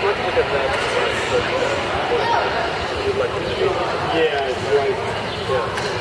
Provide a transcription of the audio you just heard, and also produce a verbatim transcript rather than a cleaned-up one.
look at that. You'd like to see. Yeah, it's right. Yeah.